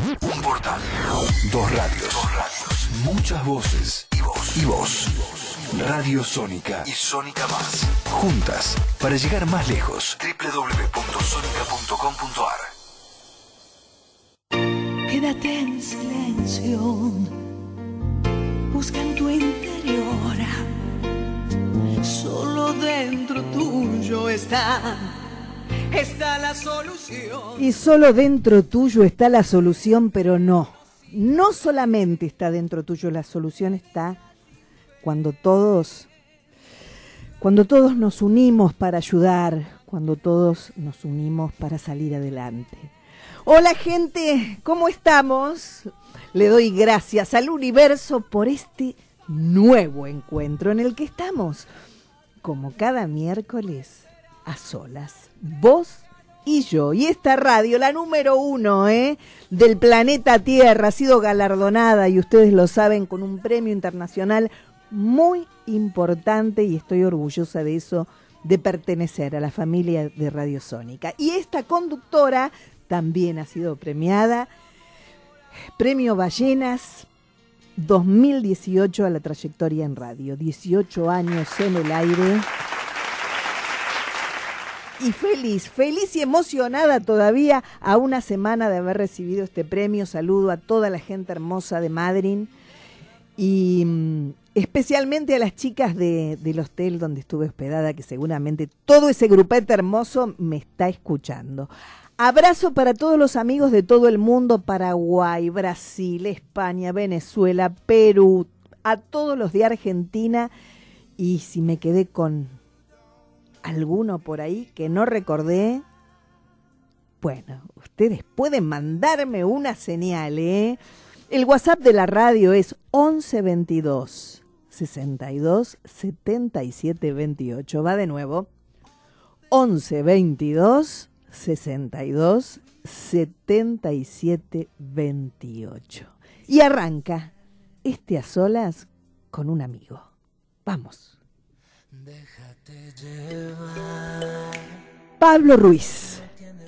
Un portal. Dos radios. Muchas voces. Y vos. Radio Sónica y Sónica Más. Juntas para llegar más lejos. www.sonica.com.ar. Quédate en silencio. Busca en tu interior. Solo dentro tuyo está la solución. Y solo dentro tuyo está la solución, pero no solamente está dentro tuyo, la solución está cuando todos nos unimos para ayudar, cuando todos nos unimos para salir adelante. Hola gente, ¿cómo estamos? Le doy gracias al universo por este nuevo encuentro en el que estamos, como cada miércoles, a solas, vos y yo. Y esta radio, la número 1 del planeta Tierra, ha sido galardonada, y ustedes lo saben, con un premio internacional muy importante, y estoy orgullosa de eso, de pertenecer a la familia de Radio Sónica. Y esta conductora también ha sido premiada, Premio Ballenas 2018 a la trayectoria en radio, 18 años en el aire. Y feliz y emocionada todavía a una semana de haber recibido este premio. Saludo a toda la gente hermosa de Madryn y especialmente a las chicas del hostel donde estuve hospedada, que seguramente todo ese grupete hermoso me está escuchando. Abrazo para todos los amigos de todo el mundo, Paraguay, Brasil, España, Venezuela, Perú, a todos los de Argentina, y si me quedé con alguno por ahí que no recordé, bueno, ustedes pueden mandarme una señal, El WhatsApp de la radio es 11 22 62 77 28. Va de nuevo, 11 22 62 77 28. Y arranca este a solas con un amigo. Vamos. Pablo Ruiz,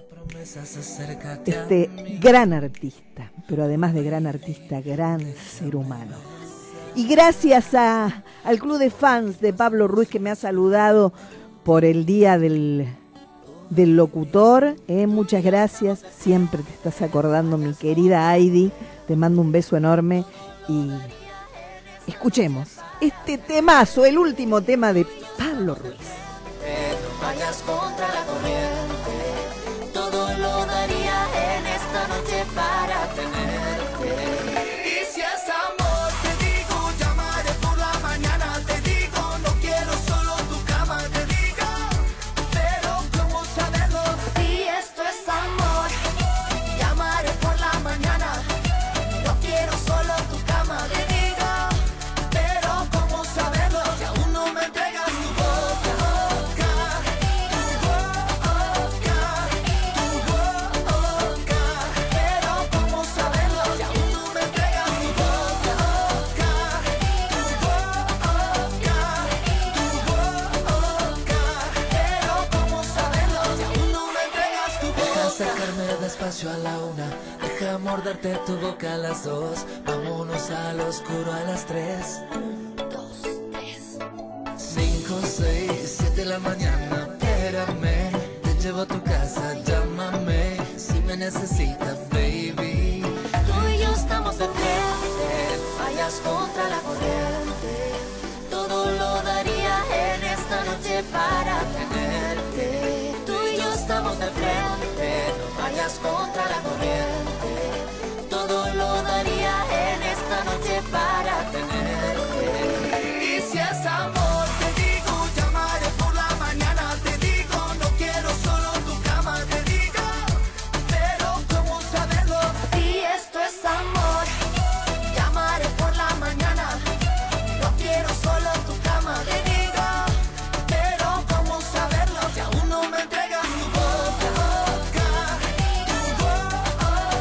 este gran artista, pero además de gran artista, gran ser humano. Y gracias al club de fans de Pablo Ruiz, que me ha saludado por el día del locutor, muchas gracias. Siempre te estás acordando, mi querida Heidi. Te mando un beso enorme y escuchemos este temazo, el último tema de Pablo Ruiz. No vayas contra la corriente, todo lo daría en esta noche para tenerte. Y si es amor, te digo, llamaré por la mañana, te digo, no quiero solo tu cama, te digo, pero ¿cómo saberlo? Si esto es amor, llamaré por la mañana, no quiero solo tu cama, te digo, pero ¿cómo saberlo? Si aún no me entregas tu boca, pero ¿cómo saberlo? Si aún no me entregas tu boca, pero ¿cómo saberlo? Si aún no me entregas tu boca. Deja acercarme despacio a la 1, deja morderte tu boca a las 2, vámonos al oscuro a las 3, 2, 3. 5, 6, 7 de la mañana, espérame, te llevo a tu casa, llámame, si me necesitas, baby. Tú y yo estamos de frente, fallas contra la corriente, todo lo daría en esta noche para tenerte. Tú y yo estamos de frente, no vayas contra la corriente, todo lo daría en esta noche para tenerte. Y si es amor, te digo, llamaré por la mañana, te digo, no quiero solo tu cama, te digo, pero ¿cómo saberlo? Si esto es amor, llamaré por la mañana, no quiero solo tu cama, te digo, pero ¿cómo saberlo? Si aún no me entregas tu boca,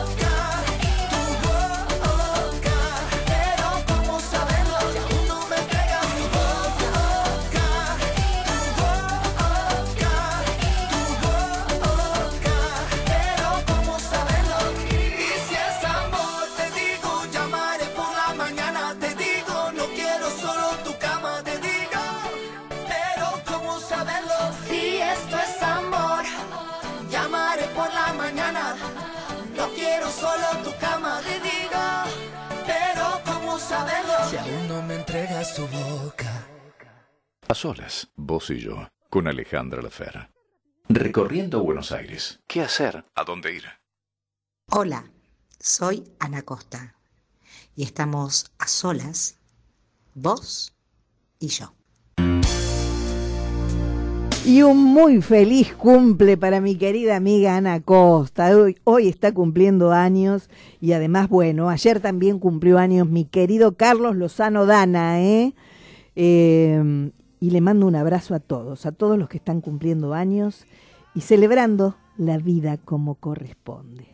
quiero solo tu cama, te digo, pero ¿cómo saberlo? Si aún no me entregas tu boca. A solas, vos y yo, con Alejandra Lafera. Recorriendo Buenos Aires. ¿Qué hacer? ¿A dónde ir? Hola, soy Ana Costa y estamos a solas, vos y yo. Y un muy feliz cumple para mi querida amiga Ana Costa. Hoy está cumpliendo años y además, bueno, ayer también cumplió años mi querido Carlos Lozano Dana, y le mando un abrazo a todos los que están cumpliendo años y celebrando la vida como corresponde.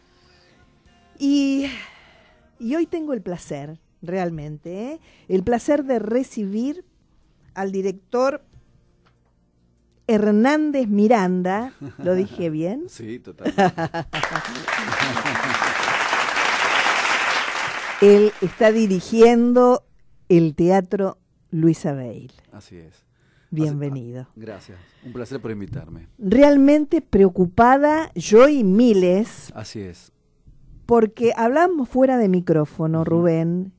Y hoy tengo el placer, realmente, el placer de recibir al director Hernández Miranda. ¿Lo dije bien? Sí, totalmente. Él está dirigiendo el Teatro Luisa Beil. Así es. Bienvenido. Gracias. Un placer por invitarme. Realmente preocupada, yo y miles, Así es. porque hablamos fuera de micrófono, Rubén,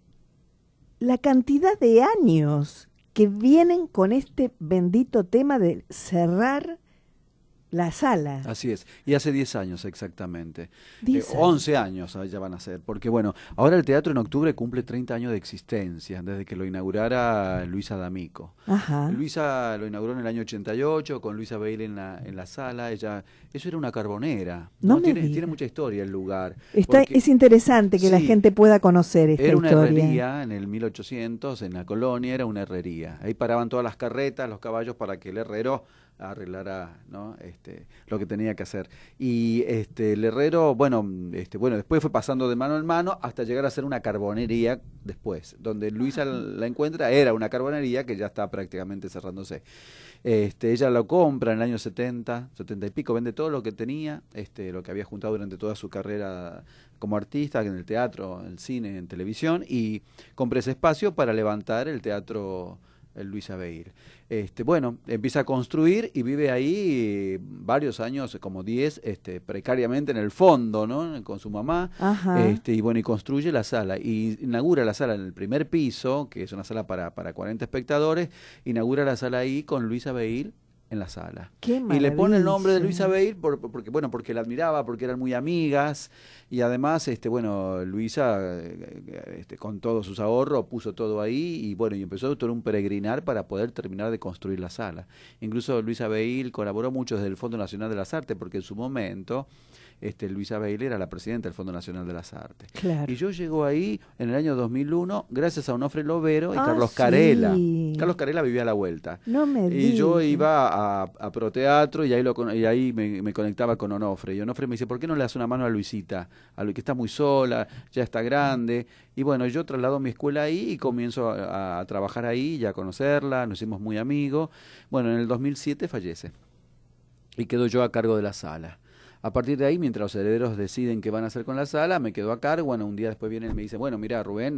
la cantidad de años que vienen con este bendito tema de cerrar la sala. Así es. Y hace 10 años exactamente. 10 años. 11 años ya van a ser. Porque bueno, ahora el teatro en octubre cumple 30 años de existencia, desde que lo inaugurara Luisa D'Amico. Ajá. Luisa lo inauguró en el año 88 con Luisa Beil en la sala. Eso era una carbonera. No me tiene digas. mucha historia el lugar. Es interesante que la Sí, gente pueda conocer esta era una historia. herrería en el 1800, en la colonia era una herrería. Ahí paraban todas las carretas, los caballos, para que el herrero arreglara, ¿no? Lo que tenía que hacer. Y el herrero, bueno, después fue pasando de mano en mano hasta llegar a ser una carbonería después. Donde Luisa la encuentra, era una carbonería que ya está prácticamente cerrándose. Ella lo compra en el año 70 y pico, vende todo lo que tenía, lo que había juntado durante toda su carrera como artista, en el teatro, en el cine, en televisión, y compra ese espacio para levantar el teatro Luisa Beil. Empieza a construir y vive ahí varios años, como 10, precariamente en el fondo, ¿no? Con su mamá. Ajá. Y construye la sala. Y inaugura la sala en el primer piso, que es una sala para 40 espectadores. Inaugura la sala ahí con Luisa Beil en la sala. Qué Y le pone el nombre de maravilla. Luisa Beil porque la admiraba, porque eran muy amigas, y además Luisa con todos sus ahorros puso todo ahí y empezó todo un peregrinar para poder terminar de construir la sala. Incluso Luisa Beil colaboró mucho desde el Fondo Nacional de las Artes, porque en su momento Luisa Beil era la presidenta del Fondo Nacional de las Artes. Claro. Y yo llego ahí en el año 2001 gracias a Onofre Lovero y Ah, Carlos sí. Carela. Carlos Carela vivía a la vuelta. No me Y yo digas. iba a Proteatro y ahí me conectaba con Onofre. Y Onofre me dice, ¿por qué no le das una mano a Luisita? A lo que está muy sola, ya está grande. Y bueno, yo traslado mi escuela ahí y comienzo a trabajar ahí y a conocerla. Nos hicimos muy amigos. Bueno, en el 2007 fallece. Y quedo yo a cargo de la sala. A partir de ahí, mientras los herederos deciden qué van a hacer con la sala, me quedo a cargo. Bueno, un día después viene y me dice, bueno, mira, Rubén,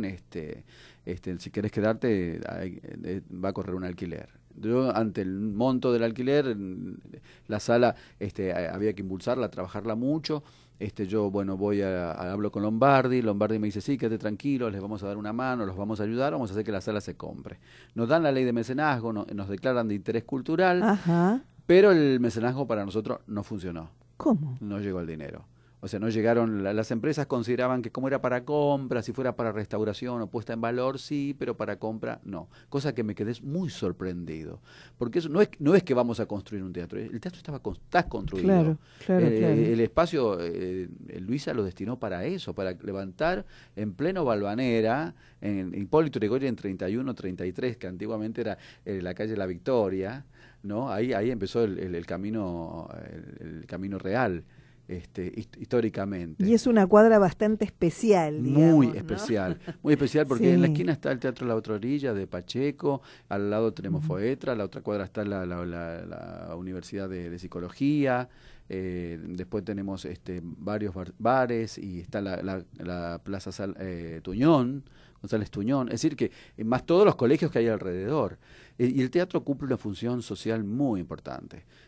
si querés quedarte, va a correr un alquiler. Yo, ante el monto del alquiler, la sala había que impulsarla, trabajarla mucho. Hablo con Lombardi me dice, sí, quédate tranquilo, les vamos a dar una mano, los vamos a ayudar, vamos a hacer que la sala se compre. Nos dan la ley de mecenazgo, nos declaran de interés cultural, Ajá. pero el mecenazgo para nosotros no funcionó. ¿Cómo? No llegó el dinero. O sea, no llegaron, las empresas consideraban que como era para compra, si fuera para restauración o puesta en valor, sí, pero para compra, no. Cosa que me quedé muy sorprendido. Porque eso no es que vamos a construir un teatro, el teatro está construido. Claro, claro. El espacio, Luisa lo destinó para eso, para levantar en pleno Valvanera, en Hipólito Yrigoyen en 31, 33, que antiguamente era la calle La Victoria, ¿no? Ahí empezó el camino real. Históricamente. Y es una cuadra bastante especial, digamos, muy ¿no? especial, muy especial porque Sí. en la esquina está el Teatro La Otra Orilla de Pacheco, al lado tenemos Foetra, la otra cuadra está la Universidad de Psicología, después tenemos varios bares y está la Plaza Tuñón, González Tuñón, es decir que más todos los colegios que hay alrededor. Y el teatro cumple una función social muy importante.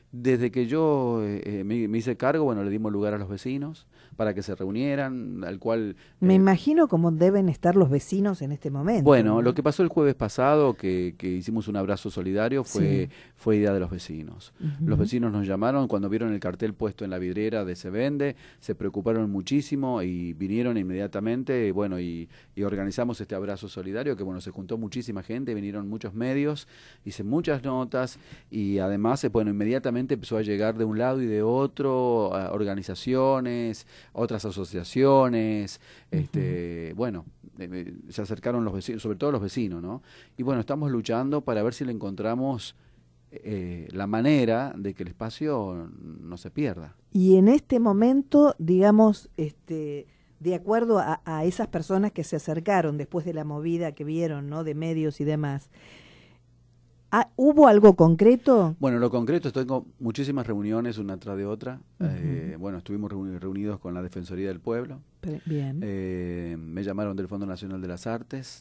Desde que yo me hice cargo, bueno, le dimos lugar a los vecinos para que se reunieran, al cual... Me imagino cómo deben estar los vecinos en este momento. Bueno, ¿no? lo que pasó el jueves pasado, que hicimos un abrazo solidario, fue idea de los vecinos. Los vecinos nos llamaron cuando vieron el cartel puesto en la vidriera de Se Vende, se preocuparon muchísimo y vinieron inmediatamente, bueno, y organizamos este abrazo solidario, que bueno, se juntó muchísima gente, vinieron muchos medios, hice muchas notas, y además, bueno, inmediatamente empezó a llegar de un lado y de otro, organizaciones, otras asociaciones, bueno, se acercaron los vecinos, sobre todo los vecinos, ¿no? Y bueno, estamos luchando para ver si le encontramos la manera de que el espacio no se pierda. Y en este momento, digamos, de acuerdo a esas personas que se acercaron después de la movida que vieron, ¿no? De medios y demás, ¿hubo algo concreto? Bueno, lo concreto, estoy con muchísimas reuniones una tras de otra. Bueno, estuvimos reunidos con la Defensoría del Pueblo. Bien. Me llamaron del Fondo Nacional de las Artes.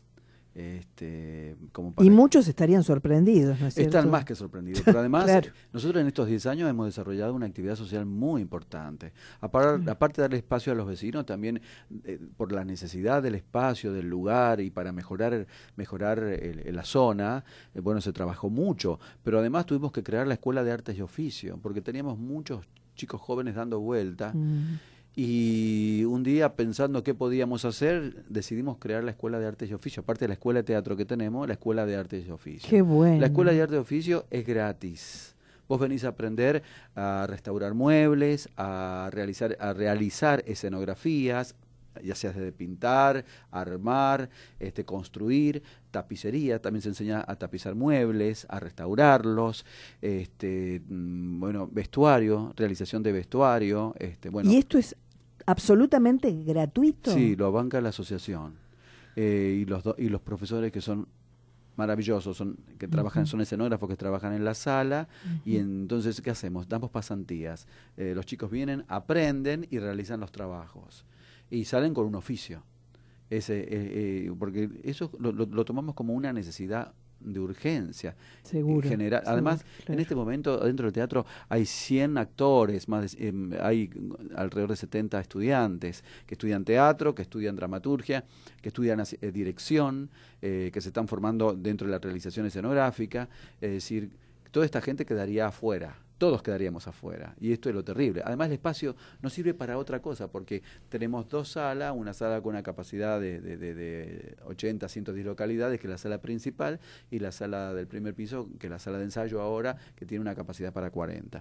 Y muchos estarían sorprendidos, ¿no es cierto? Están más que sorprendidos, pero además Claro. nosotros en estos 10 años hemos desarrollado una actividad social muy importante. Aparte de darle espacio a los vecinos, también por la necesidad del espacio, del lugar y para mejorar la zona, bueno, se trabajó mucho, pero además tuvimos que crear la Escuela de Artes y Oficio, porque teníamos muchos chicos jóvenes dando vuelta. Y un día, pensando qué podíamos hacer, decidimos crear la Escuela de Artes y Oficio. Aparte de la Escuela de Teatro que tenemos, la Escuela de Artes y Oficio. Qué bueno. La Escuela de Artes y Oficio es gratis. Vos venís a aprender a restaurar muebles, a realizar escenografías, ya sea desde pintar, armar, construir, tapicería, también se enseña a tapizar muebles, a restaurarlos, bueno, vestuario, realización de vestuario, bueno. ¿Y esto es absolutamente gratuito? Sí, lo banca la asociación. Y los profesores que son maravillosos, que trabajan, son escenógrafos que trabajan en la sala, y entonces, ¿qué hacemos? Damos pasantías. Los chicos vienen, aprenden y realizan los trabajos. Y salen con un oficio. Porque eso lo tomamos como una necesidad de urgencia. Seguro. General. Además, claro. En este momento, dentro del teatro, hay 100 actores, hay alrededor de 70 estudiantes que estudian teatro, que estudian dramaturgia, que estudian dirección, que se están formando dentro de la realización escenográfica. Es decir, toda esta gente quedaría afuera. Todos quedaríamos afuera, y esto es lo terrible. Además, el espacio no sirve para otra cosa, porque tenemos dos salas, una sala con una capacidad de 80, 110 localidades, que es la sala principal, y la sala del primer piso, que es la sala de ensayo ahora, que tiene una capacidad para 40.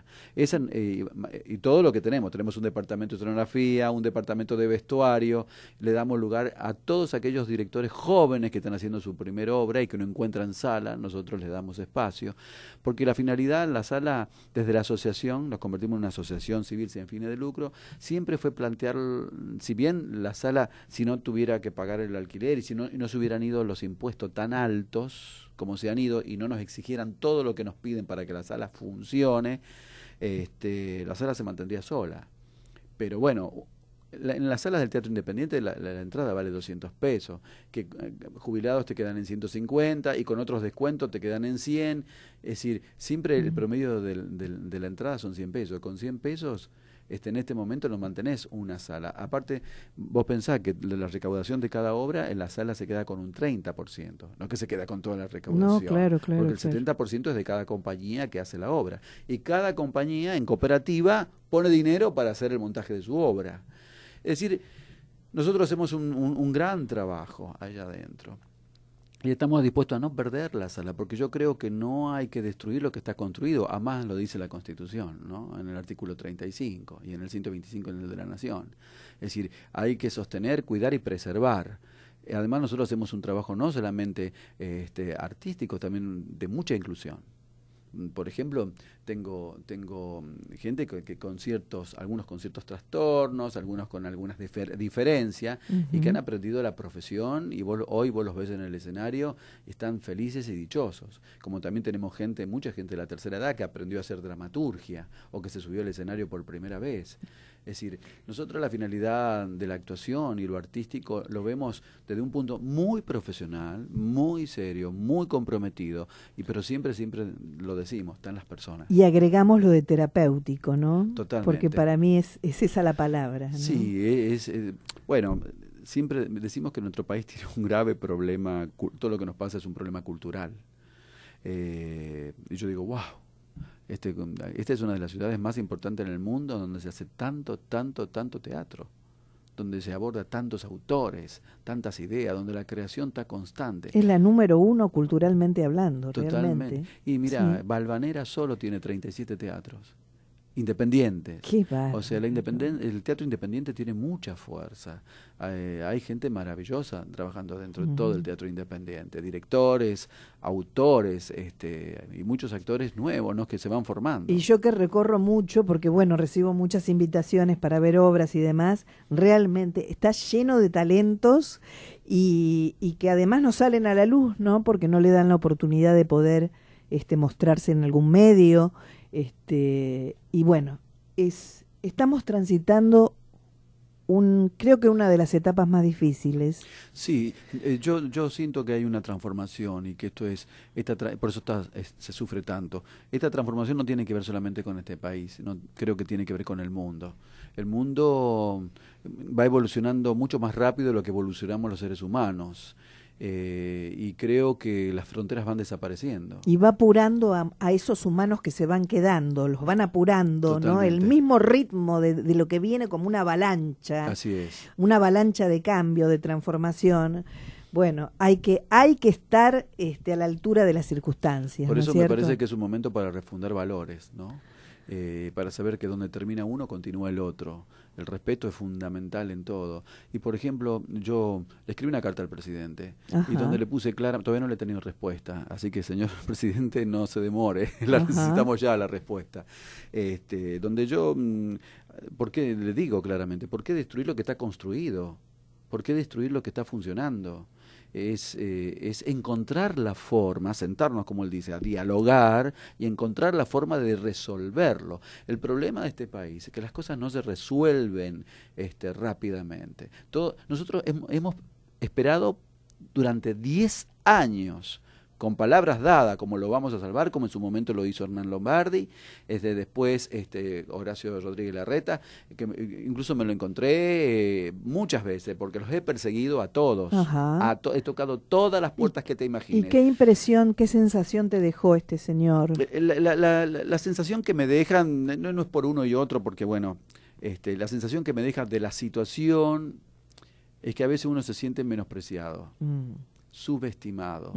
Y todo lo que tenemos un departamento de escenografía, un departamento de vestuario, le damos lugar a todos aquellos directores jóvenes que están haciendo su primera obra y que no encuentran sala, nosotros les damos espacio, porque la finalidad, la sala, desde la asociación, nos convertimos en una asociación civil sin fines de lucro, siempre fue plantear, si bien la sala, si no tuviera que pagar el alquiler y no se hubieran ido los impuestos tan altos como se han ido y no nos exigieran todo lo que nos piden para que la sala funcione, la sala se mantendría sola. Pero bueno, en las salas del teatro independiente la entrada vale 200 pesos, que jubilados te quedan en 150 y con otros descuentos te quedan en 100, es decir, siempre el promedio de la entrada son 100 pesos, con 100 pesos en este momento no mantenés una sala. Aparte, vos pensás que la recaudación de cada obra en la sala se queda con un 30%, no que se queda con toda la recaudación. No, claro, porque el 70% es de cada compañía que hace la obra. Y cada compañía en cooperativa pone dinero para hacer el montaje de su obra. Es decir, nosotros hacemos un gran trabajo allá adentro y estamos dispuestos a no perder la sala, porque yo creo que no hay que destruir lo que está construido, además lo dice la Constitución, ¿no? En el artículo 35 y en el 125 en el de la Nación. Es decir, hay que sostener, cuidar y preservar. Además nosotros hacemos un trabajo no solamente artístico, también de mucha inclusión. Por ejemplo, tengo gente que algunos con ciertos trastornos, algunos con algunas diferencias, y que han aprendido la profesión, y hoy vos los ves en el escenario y están felices y dichosos. Como también tenemos mucha gente de la tercera edad que aprendió a hacer dramaturgia o que se subió al escenario por primera vez. Es decir, nosotros la finalidad de la actuación y lo artístico lo vemos desde un punto muy profesional, muy serio, muy comprometido, pero siempre lo decimos, está en las personas. Y agregamos lo de terapéutico, ¿no? Totalmente. Porque para mí es esa la palabra, ¿no? Sí, bueno, siempre decimos que nuestro país tiene un grave problema, todo lo que nos pasa es un problema cultural. Y yo digo, wow, esta es una de las ciudades más importantes en el mundo donde se hace tanto teatro, donde se aborda tantos autores, tantas ideas, donde la creación está constante. Es la número 1 culturalmente hablando, Totalmente. realmente. Y mira, Sí. Valvanera solo tiene 37 teatros independientes. Qué bárbaro. O sea, el teatro independiente tiene mucha fuerza. Hay gente maravillosa trabajando dentro de todo el teatro independiente, directores, autores, y muchos actores nuevos, ¿no?, que se van formando. Y yo que recorro mucho, porque bueno, recibo muchas invitaciones para ver obras y demás, realmente está lleno de talentos y que además no salen a la luz, ¿no? Porque no le dan la oportunidad de poder mostrarse en algún medio. Y bueno, estamos transitando creo que una de las etapas más difíciles. Sí, yo siento que hay una transformación y que por eso se sufre tanto. Esta transformación no tiene que ver solamente con este país, no, creo que tiene que ver con el mundo. El mundo va evolucionando mucho más rápido de lo que evolucionamos los seres humanos. Y creo que las fronteras van desapareciendo. Y va apurando a esos humanos que se van quedando, los van apurando, ¿no? El Totalmente. mismo ritmo de lo que viene como una avalancha. Así es. Una avalancha de cambio, de transformación. Bueno, hay que estar a la altura de las circunstancias. Por ¿no eso es me cierto? parece que es un momento para refundar valores, ¿no? Para saber que donde termina uno continúa el otro. El respeto es fundamental en todo. Y por ejemplo, yo le escribí una carta al presidente. Ajá. Y donde le puse clara, todavía no le he tenido respuesta, así que señor presidente no se demore, la Ajá. necesitamos ya la respuesta. Donde yo, ¿por qué le digo claramente? ¿Por qué destruir lo que está construido? ¿Por qué destruir lo que está funcionando? Es encontrar la forma, sentarnos, como él dice, a dialogar y encontrar la forma de resolverlo. El problema de este país es que las cosas no se resuelven rápidamente. Nosotros hemos esperado durante 10 años con palabras dadas, como lo vamos a salvar, como en su momento lo hizo Hernán Lombardi, después Horacio Rodríguez Larreta, que incluso me lo encontré muchas veces, porque los he perseguido a todos. Ajá. He tocado todas las puertas que te ¿Y imagines. qué impresión, qué sensación te dejó este señor? La sensación que me dejan, no es por uno y otro, porque bueno, la sensación que me deja de la situación es que a veces uno se siente menospreciado, subestimado.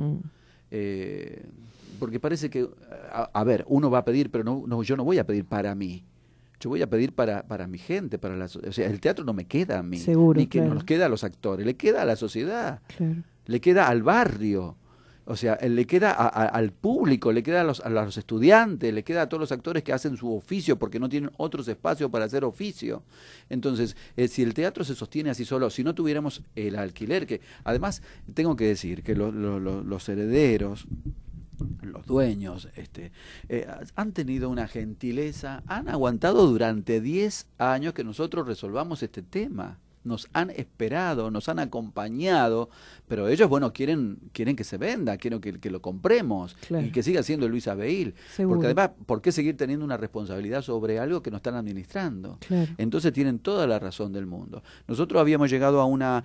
Porque parece que, a ver, uno va a pedir, pero no, yo no voy a pedir para mí. Yo voy a pedir para mi gente, o sea, el teatro no me queda a mí, Seguro, ni que claro. nos queda a los actores, le queda a la sociedad, Claro. le queda al barrio, o sea, le queda al público, le queda a los estudiantes, le queda a todos los actores que hacen su oficio porque no tienen otros espacios para hacer oficio. Entonces, si el teatro se sostiene así solo, si no tuviéramos el alquiler, que además tengo que decir que los herederos, los dueños, han tenido una gentileza, han aguantado durante 10 años que nosotros resolvamos este tema. Nos han esperado, nos han acompañado, pero ellos, bueno, quieren que se venda, quieren que lo compremos, Claro. y que siga siendo Luis Abeil. Seguro. Porque además, ¿por qué seguir teniendo una responsabilidad sobre algo que no están administrando? Claro. Entonces tienen toda la razón del mundo. Nosotros habíamos llegado a una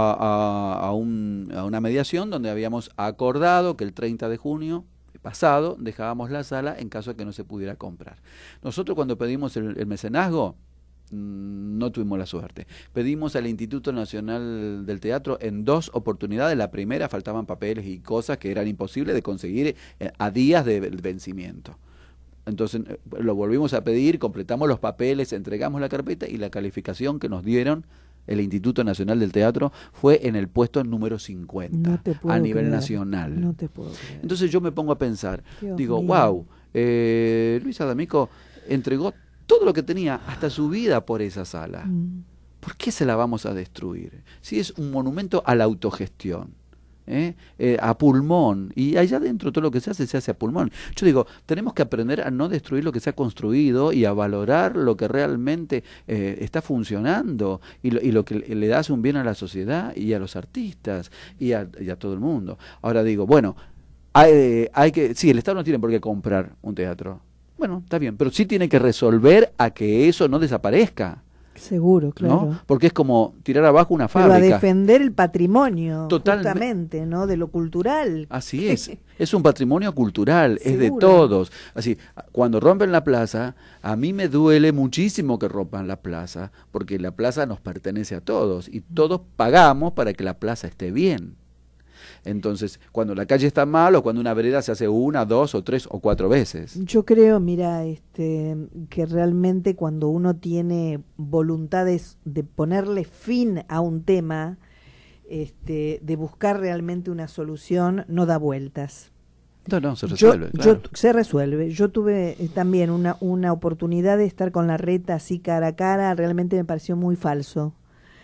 mediación donde habíamos acordado que el 30 de junio pasado dejábamos la sala en caso de que no se pudiera comprar. Nosotros cuando pedimos el mecenazgo, no tuvimos la suerte. Pedimos al Instituto Nacional del Teatro en 2 oportunidades. La primera faltaban papeles y cosas que eran imposibles de conseguir a días del vencimiento. Entonces lo volvimos a pedir, completamos los papeles, entregamos la carpeta y la calificación que nos dieron el Instituto Nacional del Teatro fue en el puesto número 50 No te puedo a nivel creer. nacional. No te puedo creer. Entonces yo me pongo a pensar, Dios digo, mío. wow, Luis Adamico entregó todo lo que tenía, hasta su vida, por esa sala. ¿Por qué se la vamos a destruir? Si es un monumento a la autogestión. a pulmón, y allá adentro todo lo que se hace a pulmón. Yo digo, tenemos que aprender a no destruir lo que se ha construido y a valorar lo que realmente está funcionando y lo que le hace un bien a la sociedad y a los artistas y a todo el mundo. Ahora digo, bueno, sí, el Estado no tiene por qué comprar un teatro. Bueno, está bien, pero sí tiene que resolver a que eso no desaparezca. Seguro, claro. ¿No? Porque es como tirar abajo una Pero fábrica. a defender el patrimonio, Totalmente. justamente, ¿no? De lo cultural. Así es un patrimonio cultural, es de Seguro. todos. Así, cuando rompen la plaza, a mí me duele muchísimo que rompan la plaza, porque la plaza nos pertenece a todos y todos pagamos para que la plaza esté bien. Entonces, cuando la calle está mal o cuando una vereda se hace 1, 2 o 3 o 4 veces. Yo creo, mira, que realmente cuando uno tiene voluntades de ponerle fin a un tema, de buscar realmente una solución, no da vueltas. No, se resuelve. Claro. Se resuelve. Yo tuve también una oportunidad de estar con Larreta así cara a cara, realmente me pareció muy falso.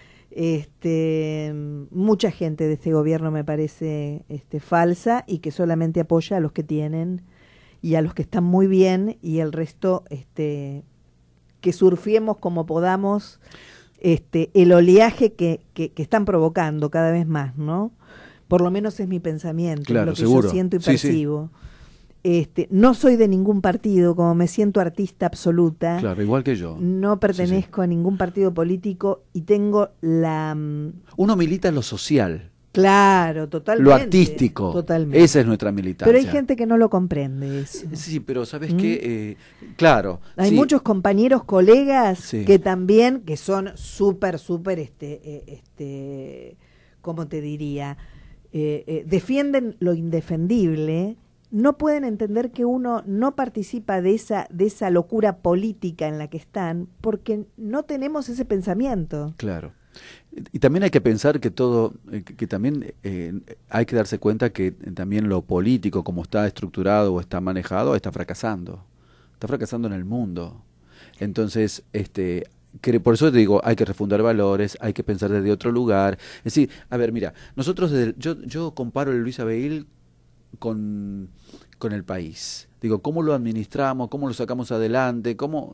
Mucha gente de este gobierno me parece falsa y que solamente apoya a los que tienen y a los que están muy bien, y el resto que surfiemos como podamos el oleaje que están provocando cada vez más, ¿no? Por lo menos es mi pensamiento, claro, lo que seguro. yo siento y Sí, percibo. No soy de ningún partido, como me siento artista absoluta. Claro, igual que yo. No pertenezco a ningún partido político y tengo Uno milita en lo social. Claro, totalmente. Lo artístico. Totalmente. Esa es nuestra militancia. Pero hay gente que no lo comprende eso. Sí, pero ¿sabes qué? Claro. Hay sí. muchos compañeros, colegas, Sí. que también, que son súper, ¿cómo te diría? Defienden lo indefendible. No pueden entender que uno no participa de esa locura política en la que están, porque no tenemos ese pensamiento. Claro. Y también hay que pensar que todo, que también hay que darse cuenta que también lo político, como está estructurado o está manejado, está fracasando. Está fracasando en el mundo. Entonces, por eso te digo, hay que refundar valores, hay que pensar desde otro lugar. Es decir, a ver, mira, nosotros, yo comparo el Luis Abel con el país. Digo, ¿cómo lo administramos? ¿Cómo lo sacamos adelante?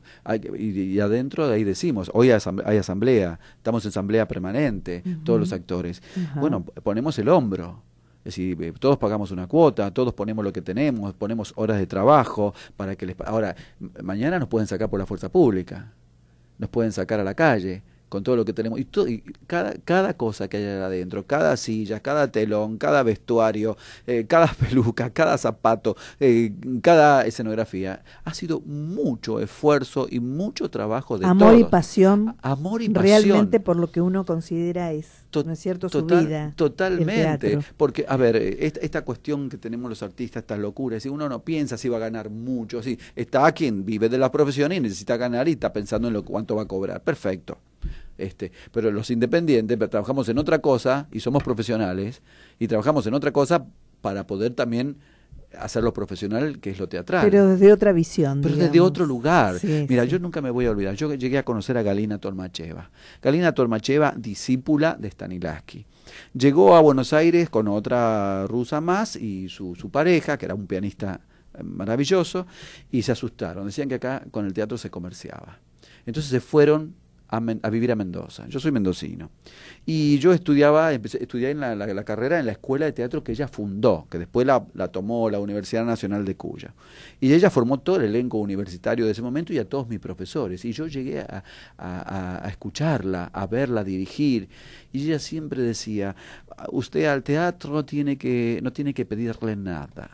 Y adentro de ahí decimos, hoy hay asamblea, estamos en asamblea permanente, todos los actores. Ajá. Bueno, ponemos el hombro. Es decir, todos pagamos una cuota, todos ponemos lo que tenemos, ponemos horas de trabajo para que ahora, mañana nos pueden sacar por la fuerza pública, nos pueden sacar a la calle con todo lo que tenemos y cada cosa que hay adentro, cada silla, cada telón, cada vestuario, cada peluca, cada zapato, cada escenografía, ha sido mucho esfuerzo y mucho trabajo de Amor todos. y pasión. Amor y pasión. Realmente por lo que uno considera ¿no es cierto? Su vida. Totalmente. Porque, a ver, esta cuestión que tenemos los artistas, esta locura, es decir, uno no piensa si va a ganar mucho, sí, está quien vive de la profesión y necesita ganar y está pensando en cuánto va a cobrar. Perfecto. Pero los independientes trabajamos en otra cosa y somos profesionales y trabajamos en otra cosa para poder también hacerlo profesional, que es lo teatral. Pero desde otra visión. Pero digamos. desde otro lugar. Sí, Mira, sí. yo nunca me voy a olvidar. Yo llegué a conocer a Galina Tolmacheva. Galina Tolmacheva, discípula de Stanislavski. Llegó a Buenos Aires con otra rusa más y su pareja, que era un pianista maravilloso, y se asustaron. Decían que acá con el teatro se comerciaba. Entonces se fueron a vivir a Mendoza. Yo soy mendocino. Y yo estudié en la carrera en la escuela de teatro que ella fundó, que después la tomó la Universidad Nacional de Cuyo. Y ella formó todo el elenco universitario de ese momento y a todos mis profesores. Y yo llegué a escucharla, a verla dirigir. Y ella siempre decía, usted al teatro no tiene que pedirle nada.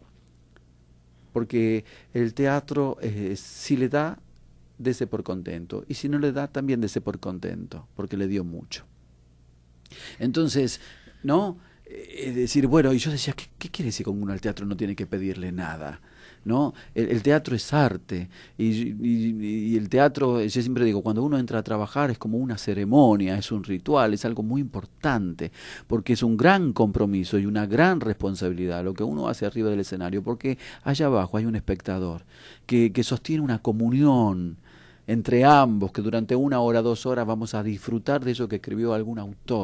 Porque el teatro, si le da, dese por contento, y si no le da, también dese por contento, porque le dio mucho. Entonces, ¿no? Es decir, bueno, y yo decía, ¿qué quiere decir con uno al teatro no tiene que pedirle nada? ¿No? El teatro es arte, y el teatro, yo siempre digo, cuando uno entra a trabajar es como una ceremonia, es un ritual, es algo muy importante, porque es un gran compromiso y una gran responsabilidad lo que uno hace arriba del escenario, porque allá abajo hay un espectador que sostiene una comunión entre ambos, que durante 1 hora, 2 horas vamos a disfrutar de eso que escribió algún autor,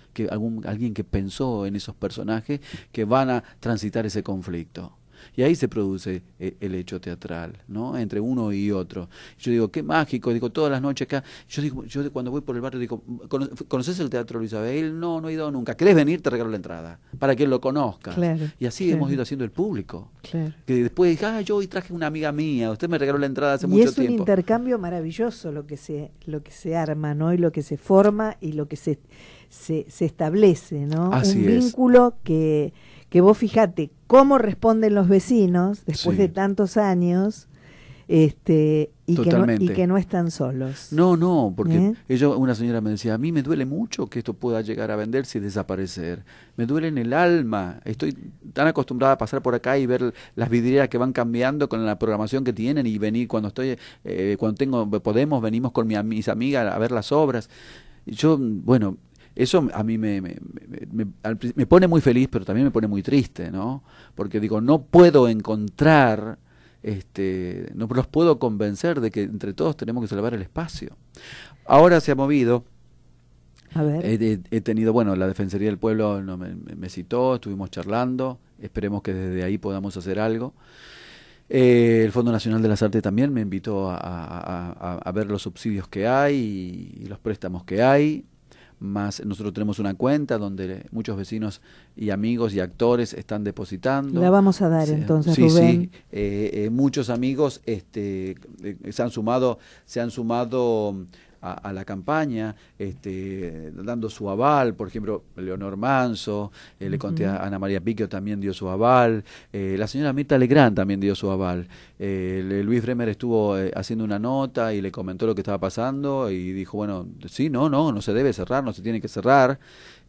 que alguien que pensó en esos personajes que van a transitar ese conflicto. Y ahí se produce el hecho teatral, ¿no? Entre uno y otro. Yo digo, qué mágico, digo, todas las noches acá. Yo cuando voy por el barrio digo, ¿conoces el Teatro Luis Abel? No, no he ido nunca. ¿Querés venir? Te regalo la entrada, para que lo conozcas. Claro, y así claro. hemos ido haciendo el público. Claro. Que después dije, yo hoy traje una amiga mía, usted me regaló la entrada hace Y mucho es un tiempo. intercambio maravilloso lo que se arma, ¿no? Y lo que se forma y lo que se establece, ¿no? Así un es. vínculo que vos fijate cómo responden los vecinos después Sí. de tantos años, y Totalmente. que no están solos. No, porque ¿Eh? una señora me decía, a mí me duele mucho que esto pueda llegar a venderse y desaparecer. Me duele en el alma. Estoy tan acostumbrada a pasar por acá y ver las vidrieras que van cambiando con la programación que tienen y venir cuando venimos con mis amigas a ver las obras. Yo, bueno, eso a mí me pone muy feliz, pero también me pone muy triste, ¿no? Porque digo, no puedo encontrar, no los puedo convencer de que entre todos tenemos que salvar el espacio. Ahora se ha movido. A ver. He tenido, bueno, la Defensoría del Pueblo me citó, estuvimos charlando, esperemos que desde ahí podamos hacer algo. El Fondo Nacional de las Artes también me invitó a ver los subsidios que hay y los préstamos que hay. Más nosotros tenemos una cuenta donde muchos vecinos y amigos y actores están depositando. La vamos a dar entonces, sí, Rubén. Sí. Muchos amigos se han sumado a la campaña, dando su aval. Por ejemplo, Leonor Manso, le conté a Ana María Picchio, también dio su aval. La señora Mirta Legrand también dio su aval. Luis Bremer estuvo haciendo una nota y le comentó lo que estaba pasando y dijo, bueno, sí, no se debe cerrar, no se tiene que cerrar.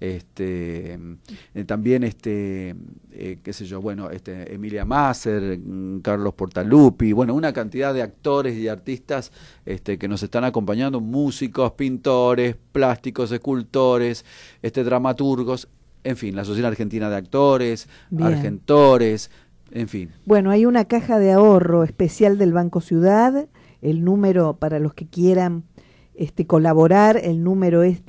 También qué sé yo, bueno, Emilia Masser, Carlos Portalupi, bueno, una cantidad de actores y artistas que nos están acompañando, músicos, pintores, plásticos, escultores, dramaturgos, en fin, la Sociedad Argentina de Actores, Bien. Argentores, en fin. Bueno, hay una caja de ahorro especial del Banco Ciudad. El número, para los que quieran colaborar, el número es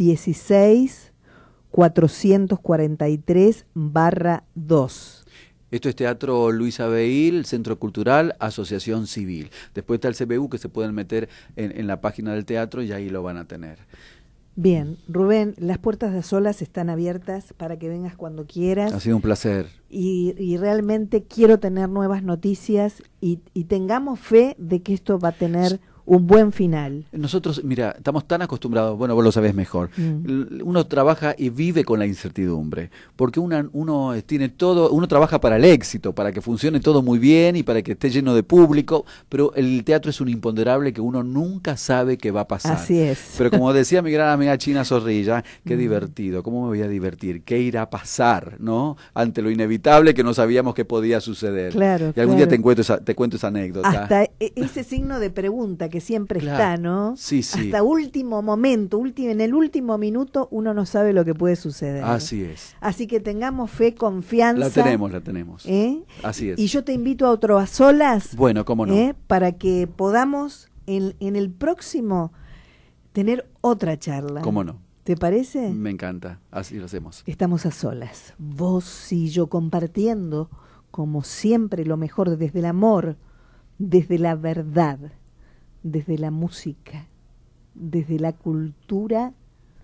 16-443-2. Esto es Teatro Luis Abel, Centro Cultural, Asociación Civil. Después está el CBU, que se pueden meter en la página del teatro y ahí lo van a tener. Bien, Rubén, las puertas de A Solas están abiertas para que vengas cuando quieras. Ha sido un placer. Y realmente quiero tener nuevas noticias y tengamos fe de que esto va a tener un buen final. Nosotros, mira, estamos tan acostumbrados, bueno, vos lo sabés mejor, uno trabaja y vive con la incertidumbre, porque uno tiene todo, uno trabaja para el éxito, para que funcione todo muy bien y para que esté lleno de público, pero el teatro es un imponderable que uno nunca sabe qué va a pasar. Así es. Pero como decía mi gran amiga China Zorrilla, qué divertido, ¿cómo me voy a divertir? ¿Qué irá a pasar, no? Ante lo inevitable que no sabíamos que podía suceder. Claro, y algún claro. día te cuento esa anécdota. Hasta ese signo de pregunta que siempre Claro. está, ¿no? Sí, sí. Hasta último momento, en el último minuto, uno no sabe lo que puede suceder. Así es. Así que tengamos fe, confianza. La tenemos. ¿Eh? Así es. Y yo te invito a otro A Solas. Bueno, cómo no. Para que podamos en el próximo tener otra charla. ¿Cómo no? ¿Te parece? Me encanta, así lo hacemos. Estamos a solas, vos y yo compartiendo, como siempre, lo mejor desde el amor, desde la verdad, desde la música, desde la cultura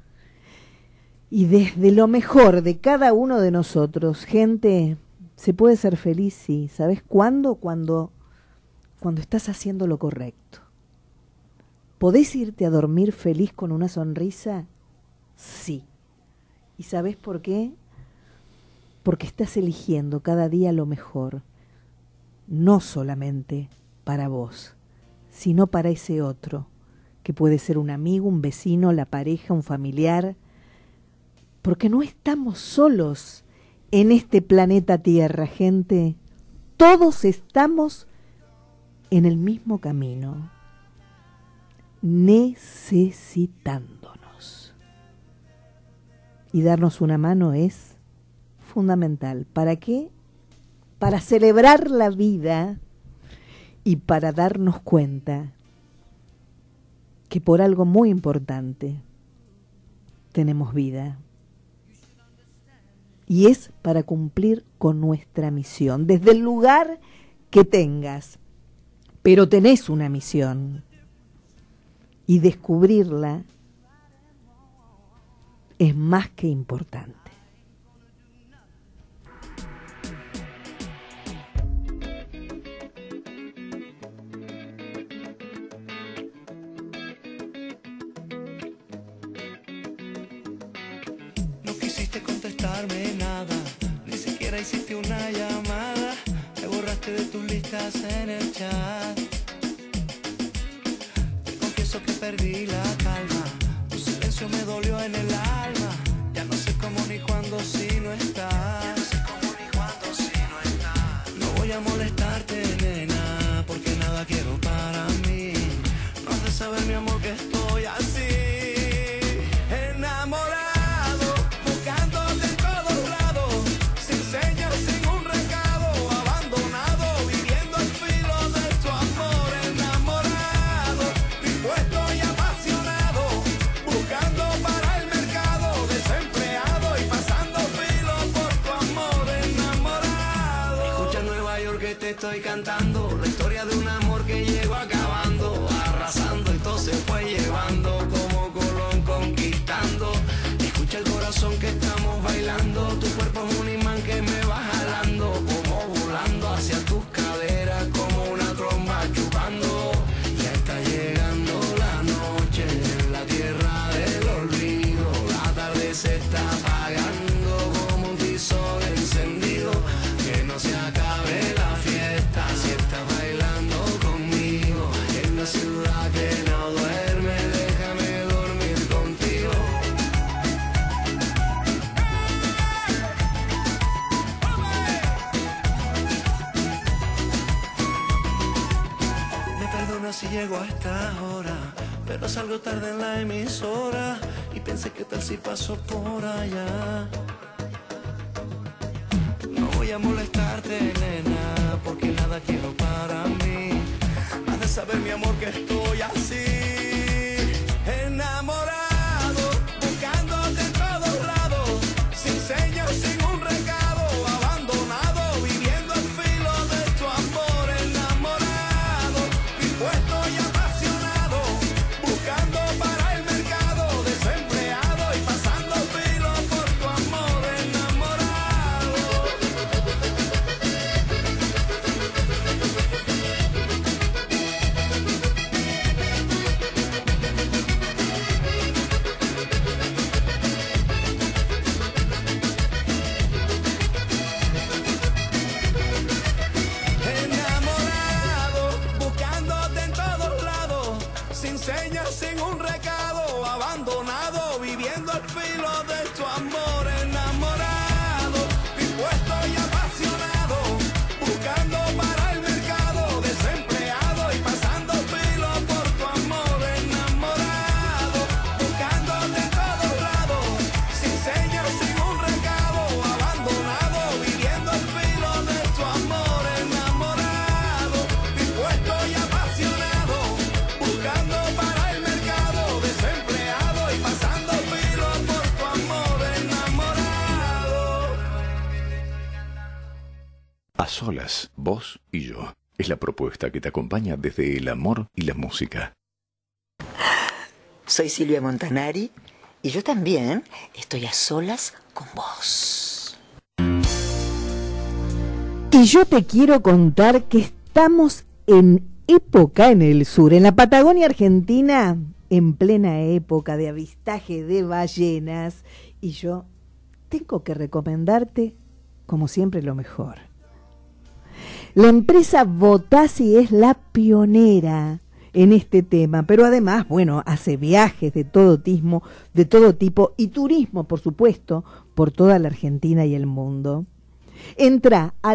y desde lo mejor de cada uno de nosotros. Gente, se puede ser feliz, sí. ¿Sabes cuándo? Cuando estás haciendo lo correcto. ¿Podés irte a dormir feliz con una sonrisa? Sí. ¿Y sabes por qué? Porque estás eligiendo cada día lo mejor, no solamente para vos, sino para ese otro, que puede ser un amigo, un vecino, la pareja, un familiar, porque no estamos solos en este planeta Tierra, gente. Todos estamos en el mismo camino, necesitándonos. Y darnos una mano es fundamental. ¿Para qué? Para celebrar la vida y para darnos cuenta que por algo muy importante tenemos vida. y es para cumplir con nuestra misión, desde el lugar que tengas, pero tenés una misión, y descubrirla es más que importante. No quisiste contestarme nada, ni siquiera hiciste una llamada, me borraste de tus listas en el chat. Te confieso que perdí la calma, tu silencio me dolió en el alma, ya no sé cómo ni cuándo si no estás. No voy a molestarte, nena, porque nada quiero para mí, no has de saber, mi amor, que estoy así, enamorado, buscándote en todos lados, sin señas, sin un recado, abandonado, viviendo al filo de tu amor, enamorado, dispuesto y apasionado, buscando para el mercado, desempleado y pasando filo por tu amor, enamorado. Escucha Nueva York que te estoy cantando, la historia de un amor que llegó acabando, arrasando y todo se fue llevando, como Colón conquistando. Escucha el corazón que estamos bailando, tu cuerpo es un imán que me va jalando, como volando hacia tus caderas, como una tromba chupando. Ya está llegando la noche en la tierra del olvido, la tarde se está apagando como un tizón encendido, que no se acabe la fiesta si estás bailando conmigo, en la ciudad que no duerme, déjame dormir contigo. Me perdona si llego a esta hora, pero salgo tarde en la emisora y pensé que tal si paso por allá. No voy a molestarte, nena, porque nada quiero para mí, has de saber, mi amor, que estoy así, enamorado, buscándote en todos lados, sin señas, sin un recado, abandonado, viviendo al filo de tu amor, enamorado, dispuesto y apasionado, buscando para el mercado, desempleado y pasando filo por tu amor, enamorado. Enamorado, buscándote en todos lados, sin señas, sin un recado, abandonado, viviendo al filo de tu amor, enamorado, dispuesto y apasionado, buscando para el mercado, desempleado y pasando filo por tu amor, enamorado, buscándote en todos lados, sin señas, sin un recado, abandonado, viviendo al filo de tu amor, enamorado, dispuesto y apasionado, buscando para el mercado, desempleado y pasando filo por tu amor, enamorado. A solas, vos y yo. Es la propuesta que te acompaña desde el amor y la música. Soy Silvia Montanari y yo también estoy a solas con vos. Y yo te quiero contar que estamos en época en el sur, en la Patagonia Argentina, en plena época de avistaje de ballenas, y yo tengo que recomendarte, como siempre, lo mejor. La empresa Botazzi es la pionera en este tema, pero además, bueno, hace viajes de todo tipo y turismo, por supuesto, por toda la Argentina y el mundo. Entra a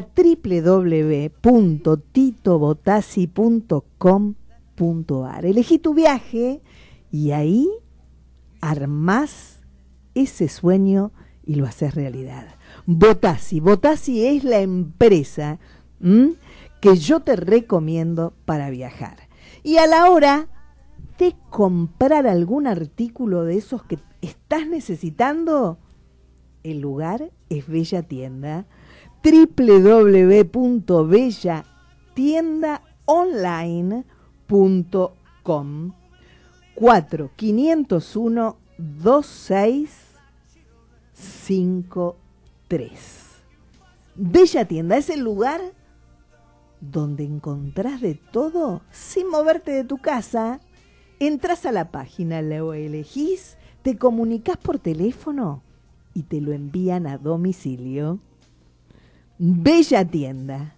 www.titobotazzi.com.ar, elegí tu viaje y ahí armás ese sueño y lo haces realidad. Botazzi es la empresa que yo te recomiendo para viajar. Y a la hora de comprar algún artículo de esos que estás necesitando, el lugar es Bella Tienda, www.bellatiendaonline.com 4501-2653. Bella Tienda es el lugar donde encontrás de todo sin moverte de tu casa. Entras a la página, lo elegís, te comunicás por teléfono y te lo envían a domicilio. Bella Tienda,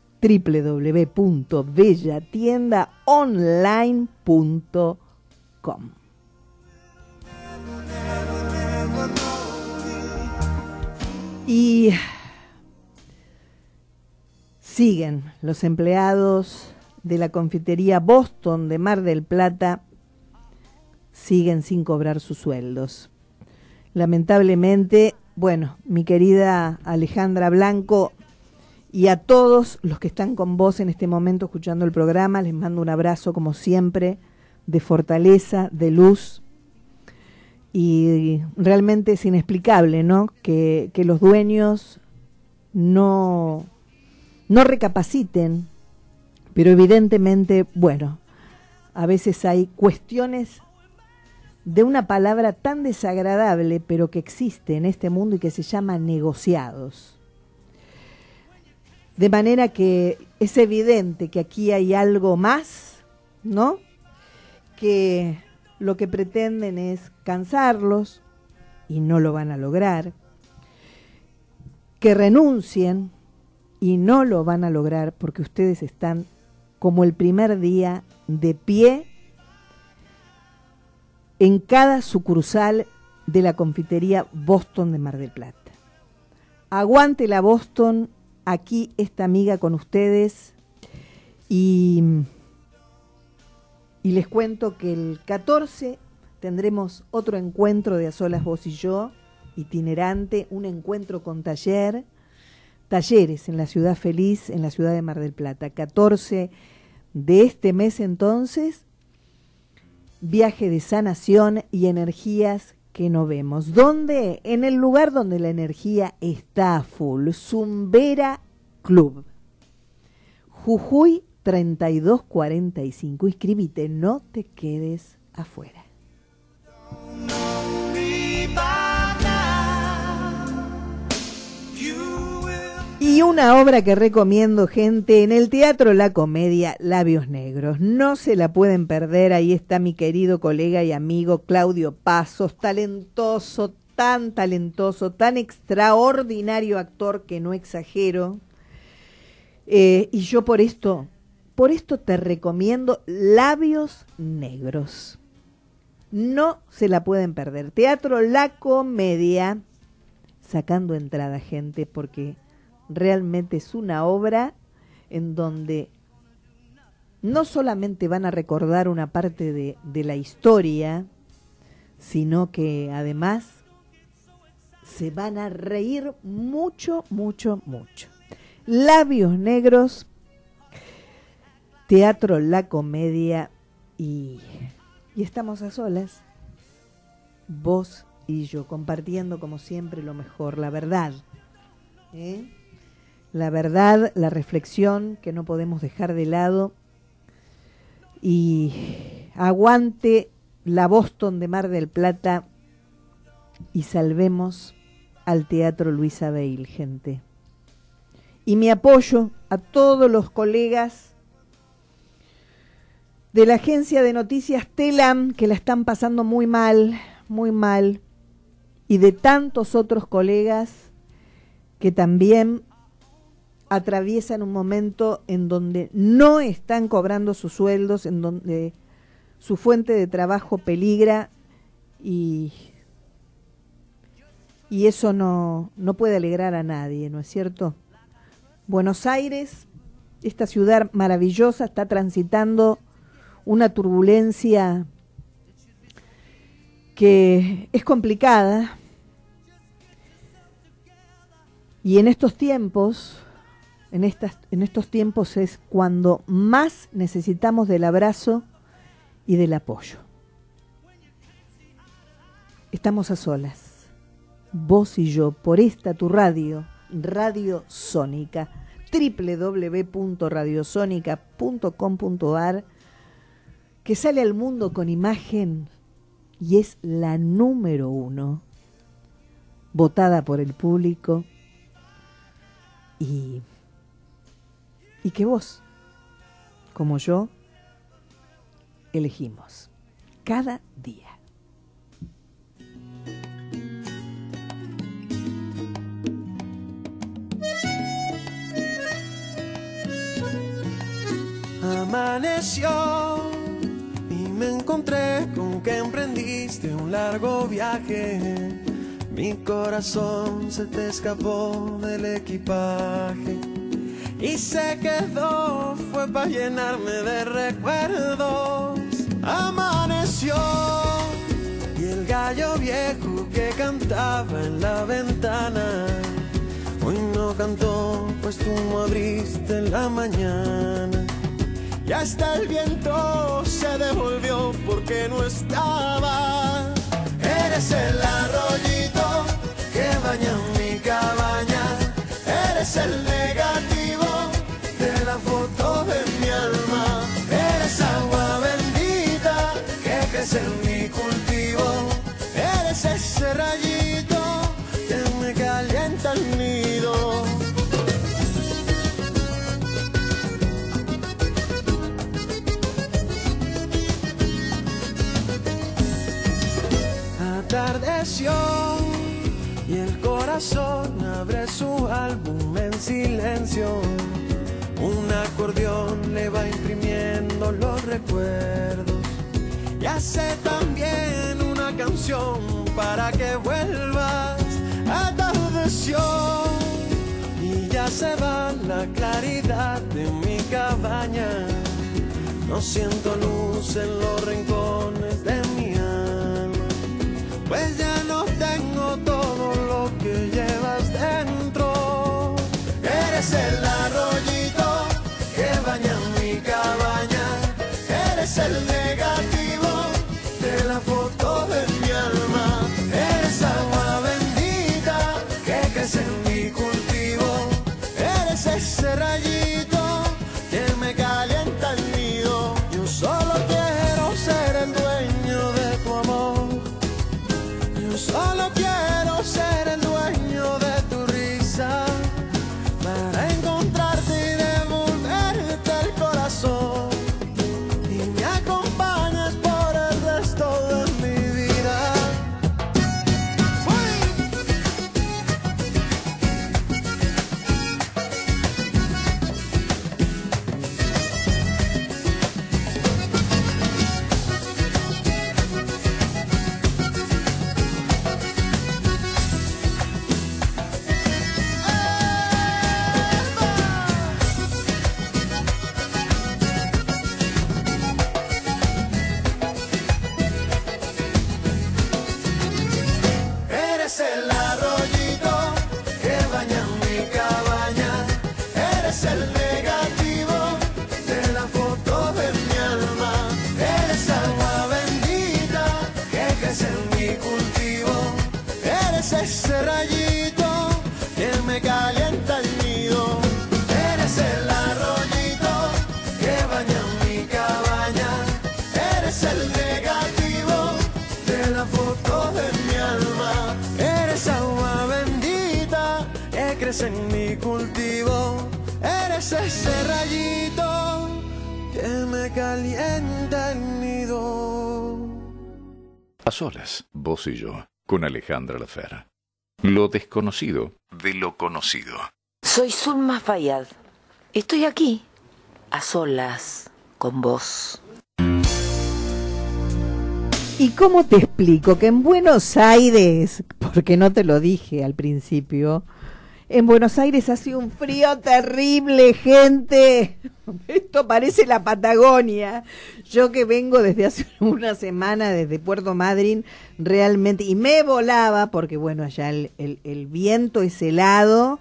www.bellatiendaonline.com. Y siguen los empleados de la confitería Boston de Mar del Plata, siguen sin cobrar sus sueldos. Lamentablemente, bueno, mi querida Alejandra Blanco y a todos los que están con vos en este momento escuchando el programa, les mando un abrazo como siempre, de fortaleza, de luz. Y realmente es inexplicable, ¿no? Que los dueños no recapaciten, pero evidentemente, bueno, a veces hay cuestiones de una palabra tan desagradable, pero que existe en este mundo y que se llama negociados. De manera que es evidente que aquí hay algo más, ¿no? Que lo que pretenden es cansarlos y no lo van a lograr. Que renuncien y no lo van a lograr porque ustedes están como el primer día de pie en cada sucursal de la confitería Boston de Mar del Plata. Aguante la Boston, aquí esta amiga con ustedes y les cuento que el 14 tendremos otro encuentro de A Solas Vos y Yo, itinerante, un encuentro con talleres en la Ciudad Feliz, en la ciudad de Mar del Plata. 14 de este mes entonces, viaje de sanación y energías que no vemos. ¿Dónde? En el lugar donde la energía está a full. Zumbera Club. Jujuy 3245. Inscribite, no te quedes afuera. Y una obra que recomiendo, gente, en el Teatro La Comedia, Labios Negros. No se la pueden perder. Ahí está mi querido colega y amigo Claudio Pasos, talentoso, tan extraordinario actor que no exagero. Y yo por esto te recomiendo Labios Negros. No se la pueden perder. Teatro La Comedia, sacando entrada, gente, porque realmente es una obra en donde no solamente van a recordar una parte de la historia, sino que además se van a reír mucho, mucho, mucho. Labios Negros, Teatro La Comedia, y estamos a solas, vos y yo, compartiendo como siempre lo mejor, la verdad, la verdad, la reflexión que no podemos dejar de lado. Y aguante la Boston de Mar del Plata y salvemos al Teatro Luisa Beil, gente. Y mi apoyo a todos los colegas de la agencia de noticias Telam, que la están pasando muy mal, y de tantos otros colegas que también atraviesan un momento en donde no están cobrando sus sueldos, en donde su fuente de trabajo peligra, y eso no puede alegrar a nadie, ¿no es cierto? Buenos Aires, esta ciudad maravillosa, está transitando una turbulencia que es complicada, y en estos tiempos es cuando más necesitamos del abrazo y del apoyo. Estamos a solas. vos y yo, por esta tu radio, Radio Sónica, www.radiosonica.com.ar, que sale al mundo con imagen y es la número 1, votada por el público y que vos, como yo, elegimos cada día. Amaneció y me encontré con que emprendiste un largo viaje. Mi corazón se te escapó del equipaje y se quedó, fue para llenarme de recuerdos. Amaneció y el gallo viejo que cantaba en la ventana hoy no cantó, pues tú no abriste en la mañana. Y hasta el viento se devolvió porque no estaba. Eres el arroyito que baña mi cabaña. Eres el negativo de la foto de mi alma. Eres agua bendita que crece en mi cultivo. Eres ese rayito que me calienta el nido. Atardeció y el corazón abre su álbum en silencio. Un acordeón le va imprimiendo los recuerdos y hace también una canción para que vuelvas. Atardeció y ya se va la claridad de mi cabaña. No siento luz en los rincones de mi alma, pues ya no tengo todo lo que llevas dentro. Eres el arroyito que baña mi cabaña. Eres el negativo de la foto de mi alma. Eres agua bendita que crece en mi cultivo. Eres ese rayito que me calienta el nido. Yo solo quiero ser el dueño de tu amor. Yo solo quiero ser el dueño de tu risa, para encontrarte y devolverte el corazón, y me acompañes por el resto de mi vida. Eres el arroyito que baña mi cabaña. Eres el negativo de la foto de mi alma. Eres agua bendita que crece en mi cultivo. Eres ese rayito que me calienta el nido. Eres el arroyito que baña mi cabaña. Eres el negativo de la foto de mi alma. Eres agua bendita que crece en mi cultivo. Eres ese rayito que me calienta el nido. A solas, vos y yo, con Alejandra Lafera. Lo desconocido de lo conocido. Soy Zulma Fayad. Estoy aquí, a solas, con vos. ¿Y cómo te explico que en Buenos Aires, porque no te lo dije al principio, en Buenos Aires hace un frío terrible, gente? Esto parece la Patagonia. Yo que vengo desde hace una semana desde Puerto Madryn, realmente, y me volaba, porque bueno, allá el viento es helado.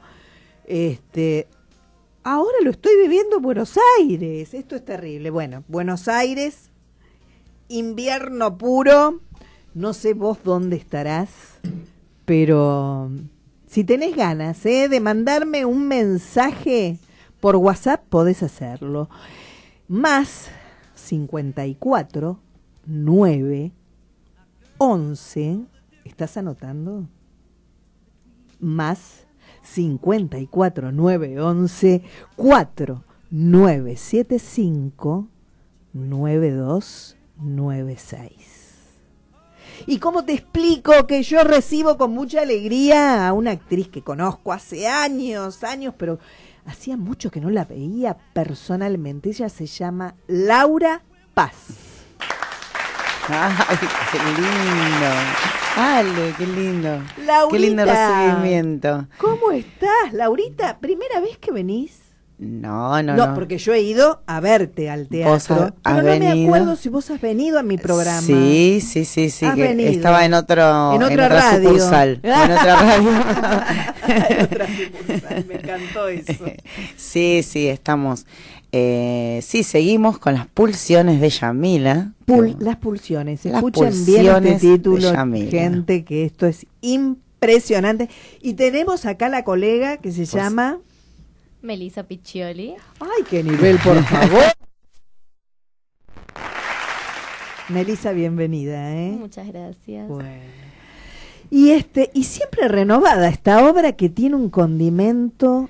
Ahora lo estoy viviendo en Buenos Aires. Esto es terrible. Bueno, Buenos Aires, invierno puro. No sé vos dónde estarás, Pero si tenés ganas de mandarme un mensaje por WhatsApp, podés hacerlo. Más 54 9 11. ¿Estás anotando? Más 54 9 11 4 9 7 5 9 2 9 6. ¿Y cómo te explico que yo recibo con mucha alegría a una actriz que conozco hace años, pero hacía mucho que no la veía personalmente? Ella se llama Laura Paz. ¡Ay, qué lindo! Ale, qué lindo. Laurita, qué lindo recibimiento. ¿Cómo estás, Laurita? ¿Primera vez que venís? No, Porque yo he ido a verte al teatro. Pero no me acuerdo si vos has venido a mi programa. Sí. Has Que venido. estaba en otra radio. Sucursal. En otra radio. En otra sucursal, me encantó eso. Sí, estamos. Sí, seguimos con las pulsiones de Yamila. Las pulsiones. Las Escuchen bien este pulsiones título, de Yamila. gente, que esto es impresionante. Y tenemos acá la colega que se llama Melissa Piccioli. ¡Ay, qué nivel, por favor! Melissa, bienvenida, Muchas gracias. Bueno. Y siempre renovada esta obra que tiene un condimento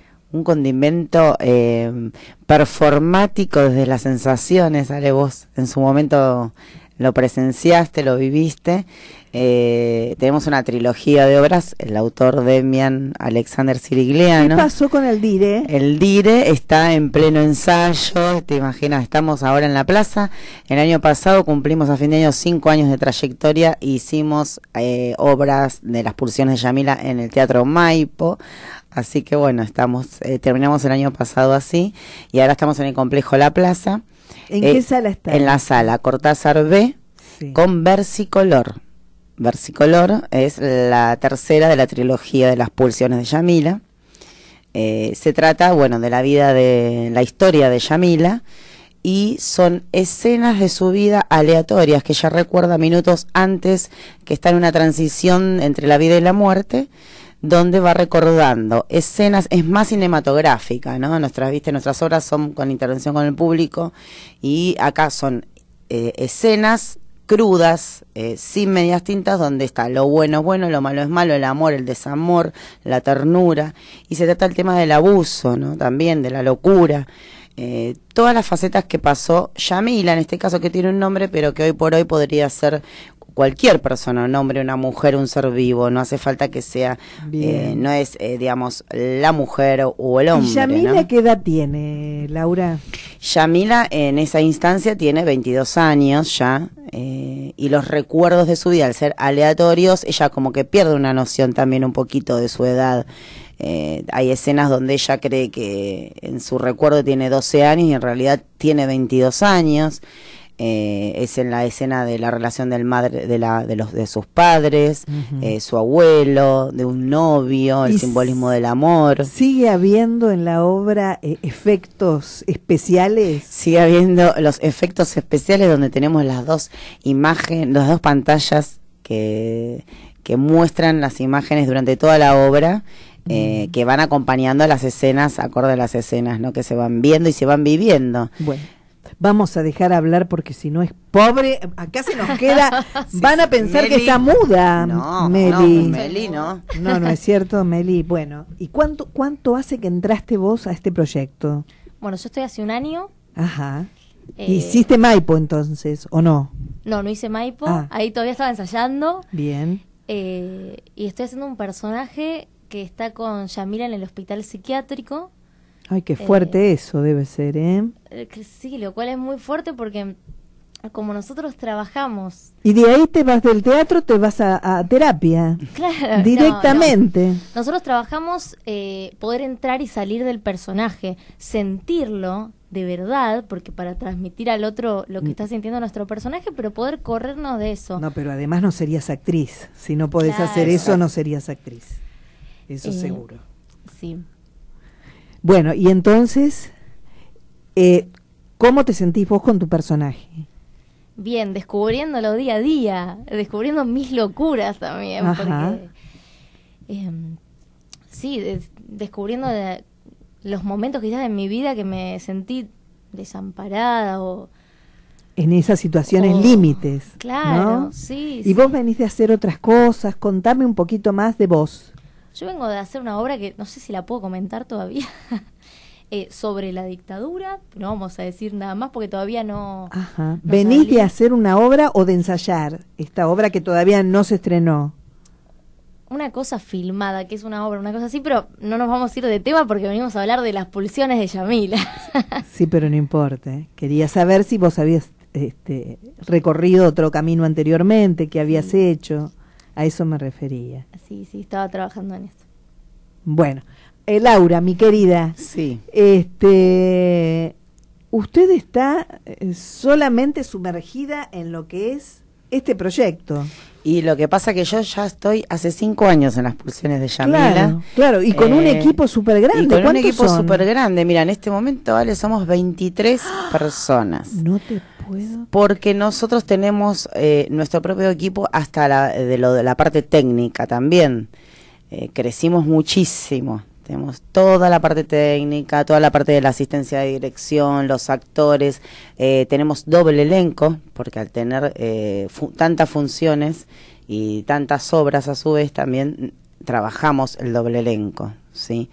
performático desde las sensaciones. Ale, vos en su momento lo presenciaste, lo viviste. Tenemos una trilogía de obras, el autor Demian Alexander Sirigliano. ¿Qué pasó con el Dire? El Dire está en pleno ensayo, te imaginas, estamos ahora en la plaza. El año pasado cumplimos a fin de año 5 años de trayectoria, hicimos obras de las pulsiones de Yamila en el Teatro Maipo. Así que bueno, terminamos el año pasado así y ahora estamos en el complejo La Plaza. ¿En qué sala está? En la sala Cortázar B, sí, con Versicolor. Versicolor es la tercera de la trilogía de las pulsiones de Yamila. Se trata, de la historia de Yamila, y son escenas de su vida aleatorias que ella recuerda minutos antes, que está en una transición entre la vida y la muerte, donde va recordando escenas. Es más cinematográfica, ¿no? Nuestras obras son con intervención con el público, y acá son escenas crudas, sin medias tintas, donde está lo bueno es bueno, lo malo es malo, el amor, el desamor, la ternura, y se trata el tema del abuso, ¿no? También de la locura, todas las facetas que pasó Yamila, en este caso, que tiene un nombre, pero que hoy por hoy podría ser cualquier persona, un hombre, una mujer, un ser vivo. No hace falta que sea, no es, digamos, la mujer o el hombre. ¿Y Yamila, ¿no?, qué edad tiene, Laura? Yamila en esa instancia tiene 22 años ya, y los recuerdos de su vida, al ser aleatorios, ella como que pierde una noción también un poquito de su edad. Hay escenas donde ella cree que en su recuerdo tiene 12 años y en realidad tiene 22 años. Es en la escena de la relación de sus padres, su abuelo, de un novio, el simbolismo del amor. ¿Sigue habiendo en la obra efectos especiales? Sigue habiendo los efectos especiales, donde tenemos las dos pantallas que muestran las imágenes durante toda la obra, que van acompañando a las escenas, acorde a las escenas, ¿no?, que se van viendo y se van viviendo. Bueno, vamos a dejar hablar, porque si no es pobre, acá se nos queda, van a pensar Meli, que está muda. No, Meli. Meli, no. No es cierto, Meli. Bueno, ¿y cuánto hace que entraste vos a este proyecto? Bueno, yo estoy hace un año. Ajá. ¿Hiciste Maipo entonces, o no? No hice Maipo, ahí todavía estaba ensayando. Bien. Y estoy haciendo un personaje que está con Yamila en el hospital psiquiátrico. Ay, qué fuerte eso debe ser, Sí, lo cual es muy fuerte, porque como nosotros trabajamos... Y de ahí te vas del teatro, te vas a terapia. Claro. Directamente. No. Nosotros trabajamos poder entrar y salir del personaje, sentirlo de verdad, porque para transmitir al otro lo que está sintiendo nuestro personaje, pero poder corrernos de eso. No, pero además no serías actriz. Si no podés hacer eso, no serías actriz. Eso seguro. Sí. Bueno, y entonces, ¿cómo te sentís vos con tu personaje? Bien, descubriéndolo día a día, descubriendo mis locuras también, porque sí, descubriendo los momentos quizás en mi vida que me sentí desamparada o... En esas situaciones límites. Claro, ¿no? sí. Y vos venís de hacer otras cosas, contame un poquito más de vos. Yo vengo de hacer una obra que no sé si la puedo comentar todavía, sobre la dictadura, no vamos a decir nada más porque todavía no... Ajá. no ¿Venís salí. de hacer una obra o de ensayar esta obra que todavía no se estrenó? Una cosa filmada, que es una obra, una cosa así, pero no nos vamos a ir de tema porque venimos a hablar de las pulsiones de Yamila. Sí, pero no importa. Quería saber si vos habías recorrido otro camino anteriormente, que habías hecho. A eso me refería. Sí, estaba trabajando en esto. Bueno, Laura, mi querida. Sí. Usted está solamente sumergida en lo que es este proyecto. Y lo que pasa que yo ya estoy hace 5 años en las pulsiones de Yamila. Claro, y con un equipo súper grande. Y con un ¿Cuántos equipo son? súper grande. Mira, en este momento, Ale, somos 23 personas. No te puedo. Porque nosotros tenemos nuestro propio equipo hasta de la parte técnica también. Crecimos muchísimo. Tenemos toda la parte técnica, toda la parte de la asistencia de dirección, los actores. Tenemos doble elenco, porque al tener tantas funciones y tantas obras a su vez, también trabajamos el doble elenco, ¿sí?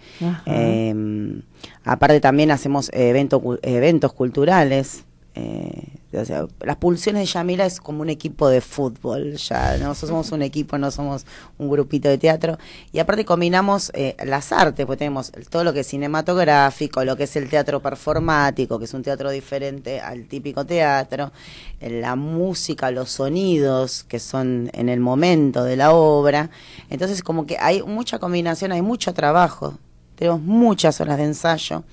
Aparte también hacemos eventos culturales. O sea, las pulsiones de Yamila es como un equipo de fútbol, ya nosotros somos un equipo, no somos un grupito de teatro, y aparte combinamos las artes, pues tenemos todo lo que es cinematográfico, lo que es el teatro performático, que es un teatro diferente al típico teatro, la música, los sonidos que son en el momento de la obra. Entonces como que hay mucha combinación, hay mucho trabajo, tenemos muchas horas de ensayo.